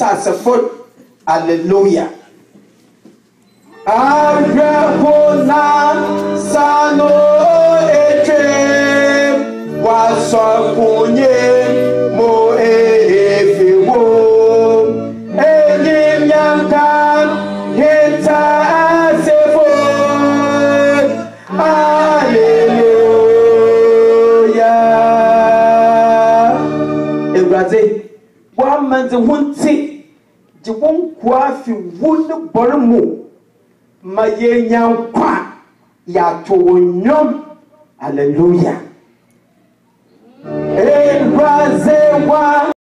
asasefo hallelujah Arabona sano eche wasokunye mo efiwo enyimyanka heta asefo hallelujah Ebraze wa manze hunti je won kwafi won bormu Mayenya kwa ya tonyom hallelujah Ebraze wa